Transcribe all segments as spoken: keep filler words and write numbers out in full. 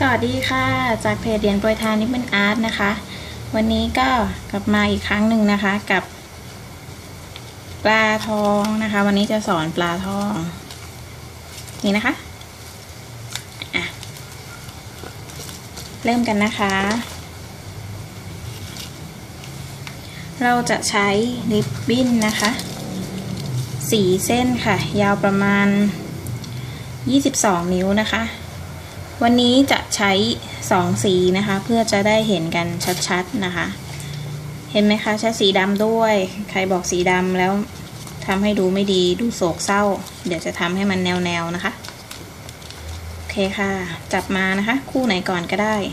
สวัสดีค่ะจากเพจเรียนโปรยทานนิบเบิลอาร์ตนะคะวันนี้ก็กลับมาอีกครั้งหนึ่งนะคะกับปลาทองนะคะวันนี้จะสอนปลาทองนี่นะคะอ่ะเริ่มกันนะคะเราจะใช้ริบบิ้นนะคะสี่เส้นค่ะยาวประมาณยี่สิบสองนิ้วนะคะวันนี้จะใช้สองสีนะคะเพื่อจะได้เห็นกันชัดๆนะคะเห็นไหมคะใช้สีดำด้วยใครบอกสีดำแล้วทำให้ดูไม่ดีดูโศกเศร้าเดี๋ยวจะทำให้มันแนวๆนะคะโอเคค่ะจับมานะคะคู่ไหนก่อนก็ได้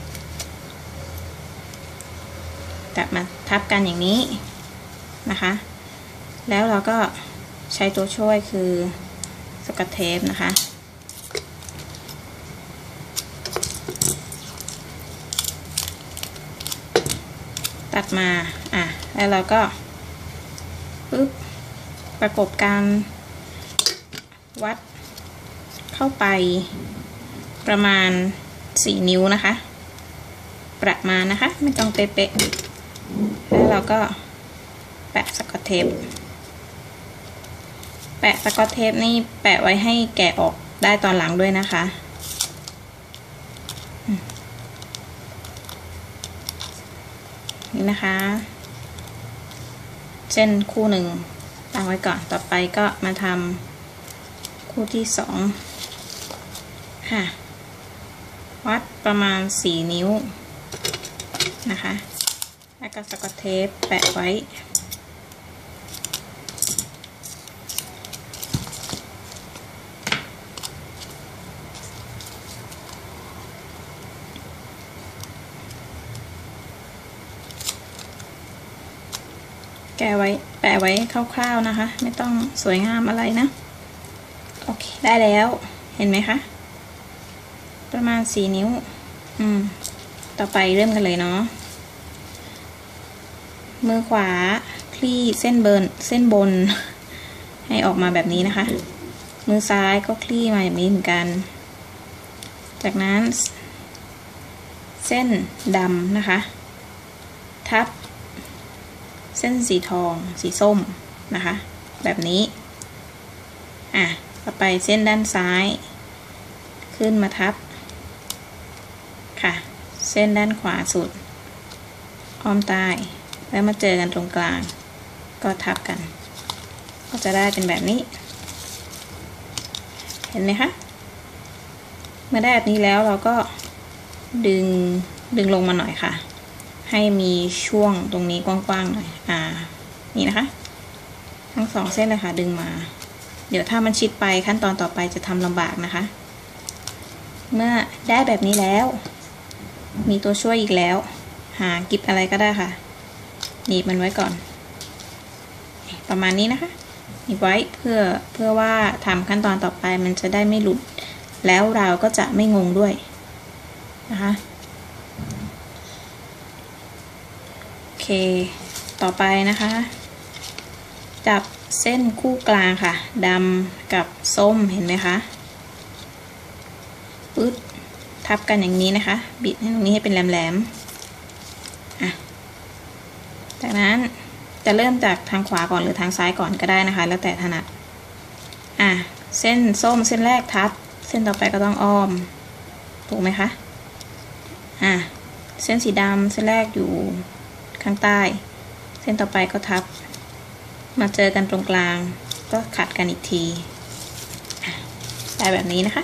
จับมาทับกันอย่างนี้นะคะแล้วเราก็ใช้ตัวช่วยคือสกอตเทปนะคะตัดมาอ่ะแล้วเราก็ปึ๊บประกบการวัดเข้าไปประมาณสี่นิ้วนะคะประมาณนะคะไม่ต้องเป๊ะๆแล้วเราก็แปะสกอตเทปแปะสกอตเทปนี่แปะไว้ให้แกะออกได้ตอนหลังด้วยนะคะนี่นะคะเส้นคู่หนึ่งตั้งไว้ก่อนต่อไปก็มาทำคู่ที่สองค่ะวัดประมาณสี่นิ้วนะคะแล้วก็สกอตเทปแปะไว้แกะไว้แปะไว้คร่าวๆนะคะไม่ต้องสวยงามอะไรนะโอเคได้แล้วเห็นไหมคะประมาณสี่นิ้วอืมต่อไปเริ่มกันเลยเนาะมือขวาคลี่เส้นเบิร์นเส้นบนให้ออกมาแบบนี้นะคะมือซ้ายก็คลี่มาแบบนี้เหมือนกันจากนั้นเส้นดำนะคะทับเส้นสีทองสีส้มนะคะแบบนี้อ่ะต่อไปเส้นด้านซ้ายขึ้นมาทับค่ะเส้นด้านขวาสุดอ้อมใต้แล้วมาเจอกันตรงกลางก็ทับกันก็จะได้เป็นแบบนี้เห็นไหมคะเมื่อได้แบบนี้แล้วเราก็ดึงดึงลงมาหน่อยค่ะให้มีช่วงตรงนี้กว้างๆหน่อยอ่านี่นะคะทั้งสองเส้นเลยค่ะดึงมาเดี๋ยวถ้ามันชิดไปขั้นตอนต่อไปจะทำลำบากนะคะเมื่อได้แบบนี้แล้วมีตัวช่วยอีกแล้วหากิ๊บอะไรก็ได้ค่ะหนีบมันไว้ก่อนประมาณนี้นะคะหนีบไว้เพื่อเพื่อว่าทำขั้นตอนต่อไปมันจะได้ไม่หลุดแล้วเราก็จะไม่งงด้วยนะคะโอเคต่อไปนะคะจับเส้นคู่กลางค่ะดำกับส้มเห็นไหมคะปึ๊บทับกันอย่างนี้นะคะบิดให้ตรงนี้ให้เป็นแหลมๆอ่ะจากนั้นจะเริ่มจากทางขวาก่อนหรือทางซ้ายก่อนก็ได้นะคะแล้วแต่ถนัดอ่ะเส้นส้มเส้นแรกทับเส้นต่อไปก็ต้องอ้อมถูกไหมคะอ่ะเส้นสีดำเส้นแรกอยู่ข้างใต้เส้นต่อไปก็ทับมาเจอกันตรงกลางก็ขัดกันอีกทีได้แบบนี้นะคะ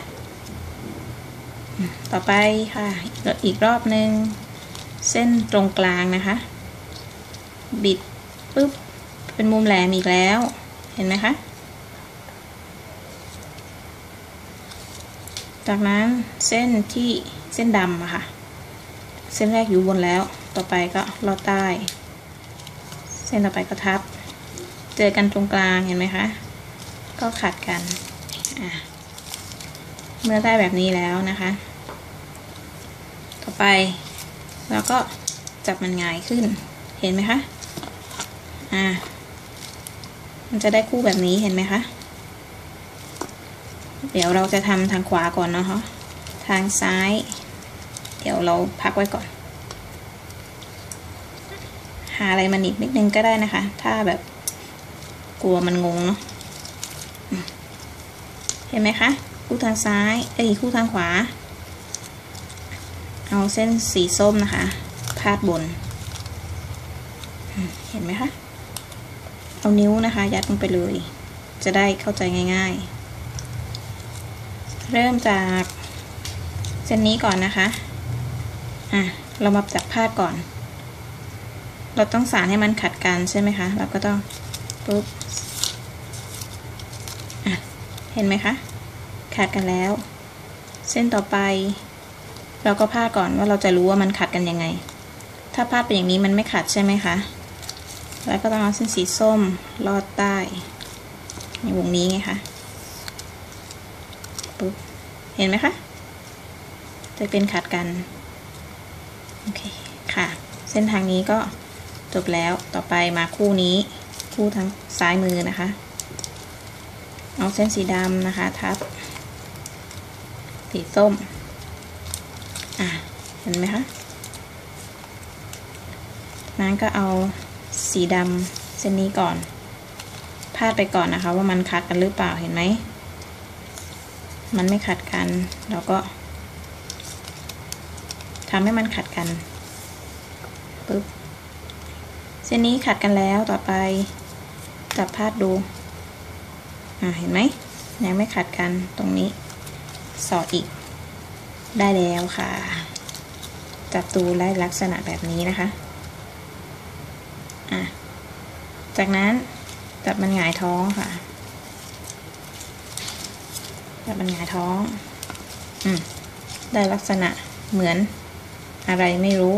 ต่อไปค่ะอีกรอบหนึ่งเส้นตรงกลางนะคะบิดปุ๊บเป็นมุมแหลมอีกแล้วเห็นไหมคะจากนั้นเส้นที่เส้นดำอะค่ะเส้นแรกอยู่บนแล้วต่อไปก็ลอดใต้เส้นต่อไปก็ทับเจอกันตรงกลางเห็นไหมคะก็ขัดกันอ่ะเมื่อได้แบบนี้แล้วนะคะต่อไปเราก็จับมันง่ายขึ้นเห็นไหมคะอ่ะมันจะได้คู่แบบนี้เห็นไหมคะเดี๋ยวเราจะทำทางขวาก่อนเนาะทางซ้ายเดี๋ยวเราพักไว้ก่อนหาอะไรมาหนีบนิดนึงก็ได้นะคะถ้าแบบกลัวมันงงเนาะเห็นไหมคะคู่ทางซ้ายเอ้ยคู่ทางขวาเอาเส้นสีส้มนะคะพาดบนเห็นไหมคะเอานิ้วนะคะยัดลงไปเลยจะได้เข้าใจง่ายๆเริ่มจากเส้นนี้ก่อนนะคะอ่ะเรามาจับพาดก่อนเราต้องสานให้มันขัดกันใช่ไหมคะเราก็ต้องปุ๊บอ่ะเห็นไหมคะขัดกันแล้วเส้นต่อไปเราก็พาดก่อนว่าเราจะรู้ว่ามันขัดกันยังไงถ้าพาดเป็นอย่างนี้มันไม่ขัดใช่ไหมคะแล้วก็ต้องเอาเส้นสีส้มลอดใต้ในวงนี้ไงคะปุ๊บเห็นไหมคะจะเป็นขัดกันโอเคค่ะเส้นทางนี้ก็จบแล้วต่อไปมาคู่นี้คู่ทางซ้ายมือนะคะเอาเส้นสีดำนะคะทับสีส้มอ่ะเห็นไหมคะนั้นก็เอาสีดำเส้นนี้ก่อนพาดไปก่อนนะคะว่ามันขัดกันหรือเปล่าเห็นไหมมันไม่ขัดกันเราก็ทำให้มันขัดกันปึ๊บเส้นนี้ขัดกันแล้วต่อไปจับพาดดูอ่าเห็นไหมยังไม่ขัดกันตรงนี้สอดอีกได้แล้วค่ะจับตูได้ลักษณะแบบนี้นะคะอ่ะจากนั้นจับมันหงายท้องค่ะจับมันหงายท้องอืมได้ลักษณะเหมือนอะไรไม่รู้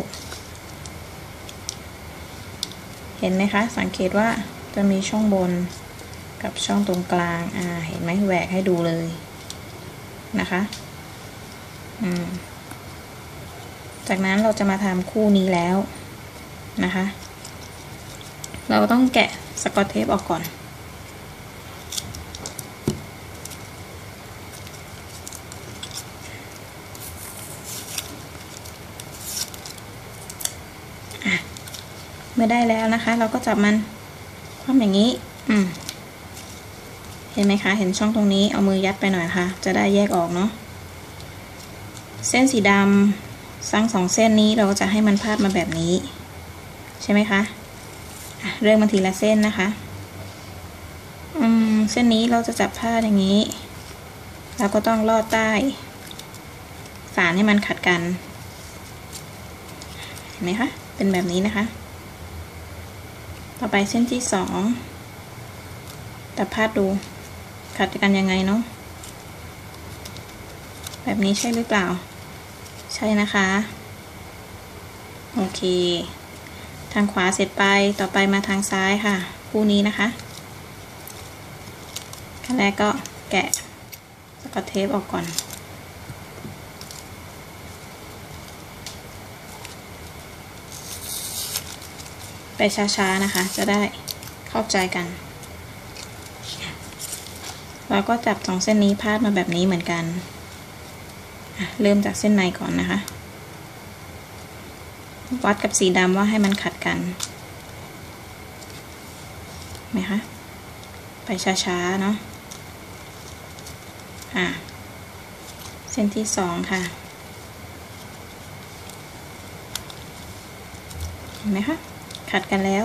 เห็นไหมคะสังเกตว่าจะมีช่องบนกับช่องตรงกลางอ่าเห็นไหมแหวกให้ดูเลยนะคะอืมจากนั้นเราจะมาทำคู่นี้แล้วนะคะเราต้องแกะสกอตเทปออกก่อนเมื่อได้แล้วนะคะเราก็จับมันคว่ำอย่างนี้อืมเห็นไหมคะเห็นช่องตรงนี้เอามือยัดไปหน่อยค่ะจะได้แยกออกเนาะเส้นสีดำทั้งสองเส้นนี้เราจะให้มันพาดมาแบบนี้ใช่ไหมคะอ่ะเริ่มมาทีละเส้นนะคะอืมเส้นนี้เราจะจับพาดอย่างนี้เราก็ต้องลอดใต้สานให้มันขัดกันเห็นไหมคะเป็นแบบนี้นะคะต่อไปเส้นที่สองจับพาดดูขัดกันยังไงเนาะแบบนี้ใช่หรือเปล่าใช่นะคะโอเคทางขวาเสร็จไปต่อไปมาทางซ้ายค่ะคู่นี้นะคะขั้นแรกก็แกะสกอตเทปออกก่อนไปช้าๆนะคะจะได้เข้าใจกันแล้วก็จับสองเส้นนี้พาดมาแบบนี้เหมือนกันเริ่มจากเส้นในก่อนนะคะวัดกับสีดำว่าให้มันขัดกันไหมคะไปช้าๆเนาะอ่ะเส้นที่สองค่ะเห็นไหมคะขัดกันแล้ว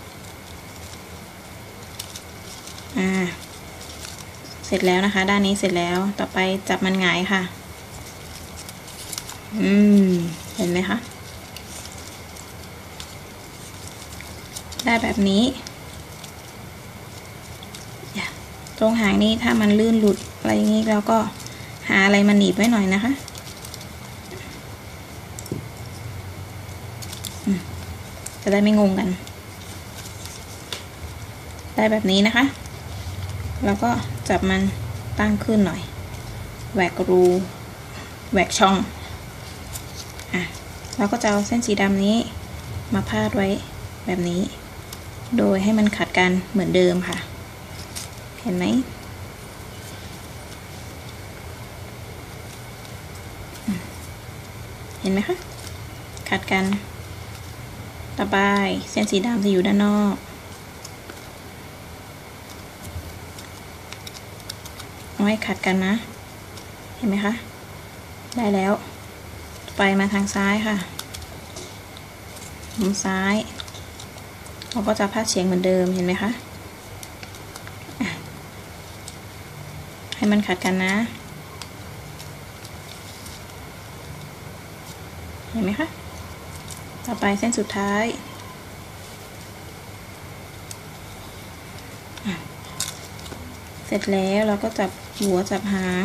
อ่าเสร็จแล้วนะคะด้านนี้เสร็จแล้วต่อไปจับมันหงายค่ะอืมเห็นไหมคะได้แบบนี้ตรงหางนี้ถ้ามันลื่นหลุดอะไรอย่างนี้เราก็หาอะไรมาหนีบไว้หน่อยนะคะจะได้ไม่งงกันได้แบบนี้นะคะแล้วก็จับมันตั้งขึ้นหน่อยแหวกรูแหวกช่องอ่ะแล้วก็จะเอาเส้นสีดำนี้มาพาดไว้แบบนี้โดยให้มันขัดกันเหมือนเดิมค่ะเห็นไหมเห็ห็นไหมคะขัดกันต่อไปเส้นสีดำจะอยู่ด้านนอกเอาให้ขัดกันนะเห็นไหมคะได้แล้วไปมาทางซ้ายค่ะมุมซ้ายเราก็จะพาดเฉียงเหมือนเดิมเห็นไหมคะให้มันขัดกันนะเห็นไหมคะต่อไปเส้นสุดท้ายเสร็จแล้วเราก็จับหัวจับหาง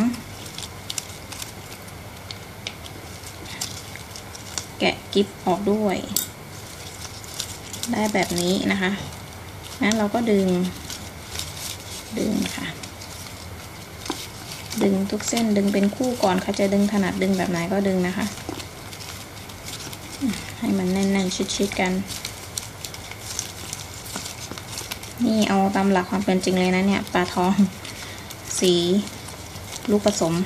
แกะกิ๊บออกด้วยได้แบบนี้นะคะงั้นเราก็ดึงดึงค่ะดึงทุกเส้นดึงเป็นคู่ก่อนค่ะจะดึงถนัดดึงแบบไหนก็ดึงนะคะให้มันแน่นๆชิดๆกันนี่เอาตามหลักความเป็นจริงเลยนะเนี่ยปลาทองสีลูกผสม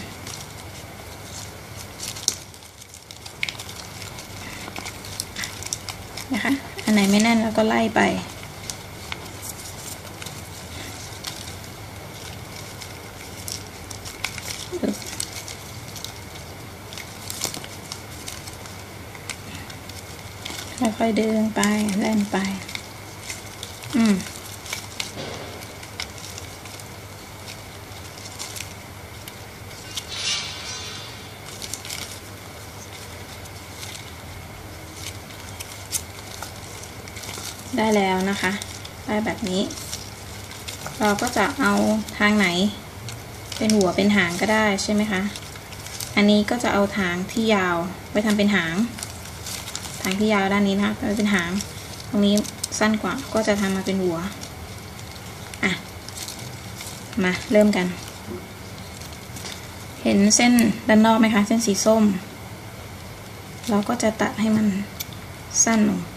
นะคะอันไหนไม่แน่นเราก็ไล่ไปค่อยๆดึงไปเล่นไปอืมได้แล้วนะคะได้แบบนี้เราก็จะเอาทางไหนเป็นหัวเป็นหางก็ได้ใช่ไหมคะอันนี้ก็จะเอาทางที่ยาวไว้ทำเป็นหางทางที่ยาวด้านนี้นะคะเป็นหางตรงนี้สั้นกว่าก็จะทำมาเป็นหัวอ่ะมาเริ่มกันเห็นเส้นด้านนอกไหมคะเส้นสีส้มเราก็จะตัดให้มันสั้นลง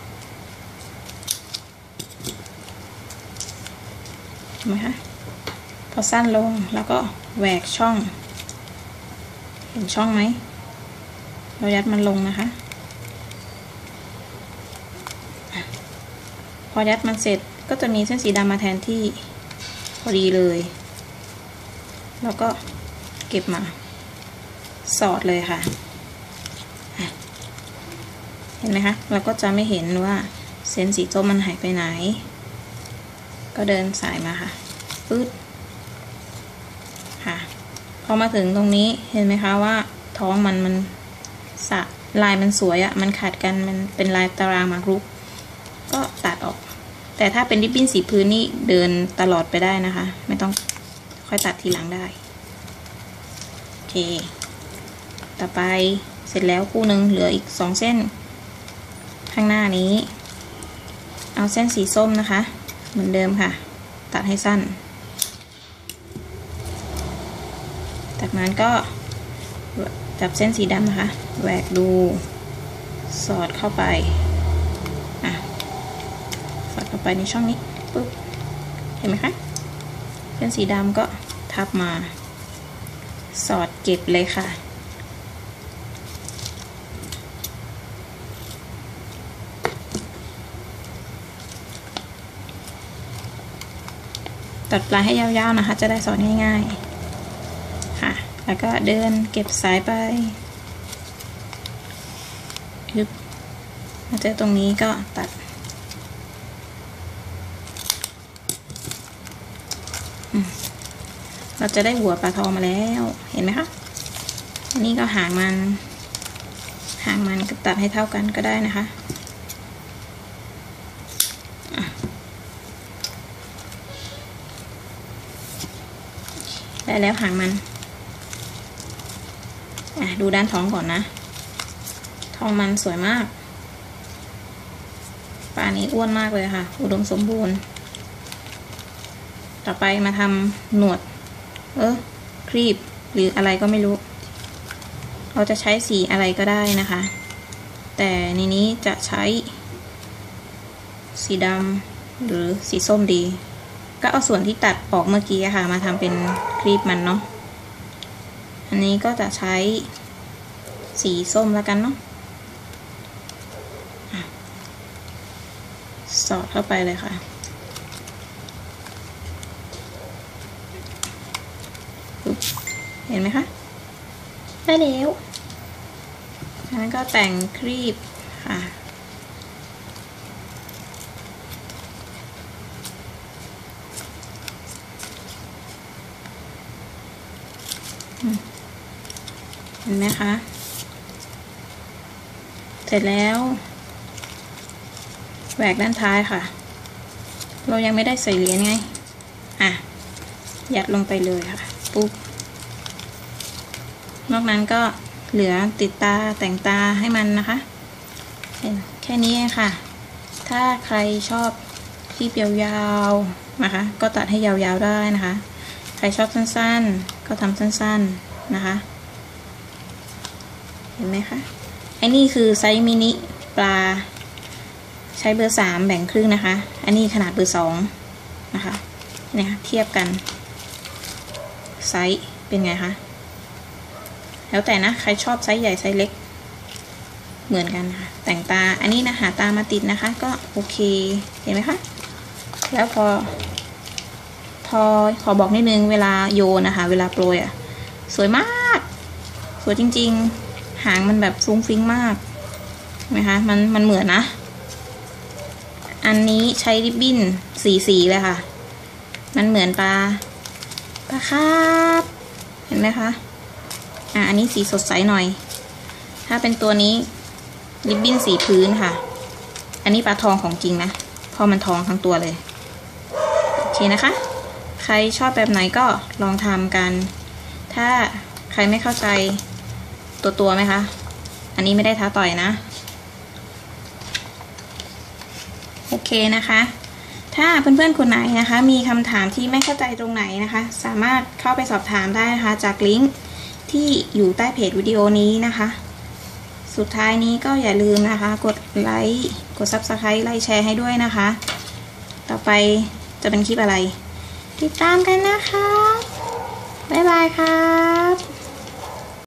เห็นไหมคะพอสั้นลงแล้วก็แหวกช่องเห็นช่องไหมเรายัดมันลงนะคะพอยัดมันเสร็จก็จะมีเส้นสีดำมาแทนที่พอดีเลยแล้วก็เก็บมาสอดเลยค่ะเห็นไหมคะเราก็จะไม่เห็นว่าเส้นสีส้มมันหายไปไหนก็เดินสายมาค่ะปึ๊ดค่ะพอมาถึงตรงนี้เห็นไหมคะว่าท้องมันมันสะลายมันสวยอะ่ะมันขาดกันมันเป็นลายตารางหมากรุกก็ตัดออกแต่ถ้าเป็นริบบิ้นสีพื้นนี่เดินตลอดไปได้นะคะไม่ต้องค่อยตัดทีหลังได้โอเคต่อไปเสร็จแล้วคู่หนึ่งเหลืออีกสองเส้นข้างหน้านี้เอาเส้นสีส้มนะคะเหมือนเดิมค่ะตัดให้สั้นจากนั้นก็จับเส้นสีดำนะคะแหวกดูสอดเข้าไปอ่ะสอดเข้าไปในช่องนี้ปุ๊บเห็นไหมคะเส้นสีดำก็ทับมาสอดเก็บเลยค่ะตัดปลายให้ยาวๆนะคะจะได้สอดง่ายๆค่ะแล้วก็เดินเก็บสายไปยึบมาเจอตรงนี้ก็ตัดเราจะได้หัวปลาทองมาแล้วเห็นไหมคะอันนี้ก็หางมันหางมันก็ตัดให้เท่ากันก็ได้นะคะได้แล้วหางมันอ่ะดูด้านท้องก่อนนะท้องมันสวยมากปลานี้อ้วนมากเลยค่ะอุดมสมบูรณ์ต่อไปมาทำหนวดเออครีบหรืออะไรก็ไม่รู้เราจะใช้สีอะไรก็ได้นะคะแต่ในนี้จะใช้สีดำหรือสีส้มดีก็เอาส่วนที่ตัดออกเมื่อกี้ค่ะมาทำเป็นครีบมันเนาะอันนี้ก็จะใช้สีส้มแล้วกันเนาะอดเข้าไปเลยค่ะเห็นไหมคะได้แล้วงั้นก็แต่งครีบค่ะเห็นไหมคะเสร็จแล้วแหวกด้านท้ายค่ะเรายังไม่ได้ใส่เหรียญไงอ่ะยัดลงไปเลยค่ะปุ๊บนอกนั้นก็เหลือติดตาแต่งตาให้มันนะคะแค่นี้ค่ะถ้าใครชอบคลิปยาวๆนะคะก็ตัดให้ยาวๆได้นะคะใครชอบสั้นๆก็ทำสั้นๆนะคะเห็นไหมคะไอ้นี่คือไซส์มินิปลาใช้เบอร์สามแบ่งครึ่งนะคะอันนี้ขนาดเบอร์สองนะคะเนี่ยเทียบกันไซส์เป็นไงคะแล้วแต่นะใครชอบไซส์ใหญ่ไซส์เล็กเหมือนกันค่ะแต่งตาอันนี้นะหาตามาติดนะคะก็โอเคเห็นไหมคะแล้วพอพอขอบอกนิดนึงเวลาโยนนะคะเวลาโปรยอ่ะสวยมากสวยจริงๆหางมันแบบฟุ้งฟิ้งมากเห็นไหมคะมันมันเหมือนนะอันนี้ใช้ริบบิ้นสีสีเลยค่ะมันเหมือนปลาปลาคาร์ฟเห็นไหมคะอ่ะอันนี้สีสดใสหน่อยถ้าเป็นตัวนี้ริบบิ้นสีพื้นค่ะอันนี้ปลาทองของจริงนะเพราะมันทองทั้งตัวเลยโอเคนะคะใครชอบแบบไหนก็ลองทำกันถ้าใครไม่เข้าใจตัวตัวไหมคะอันนี้ไม่ได้ท้าต่อยนะโอเคนะคะถ้าเพื่อนๆคนไหนนะคะมีคำถามที่ไม่เข้าใจตรงไหนนะคะสามารถเข้าไปสอบถามได้นะคะจากลิงก์ที่อยู่ใต้เพจวิดีโอนี้นะคะสุดท้ายนี้ก็อย่าลืมนะคะกดไลค์กด ซับสไครบ์ ไลค์แชร์ให้ด้วยนะคะต่อไปจะเป็นคลิปอะไรติดตามกันนะคะบ๊ายบายครับ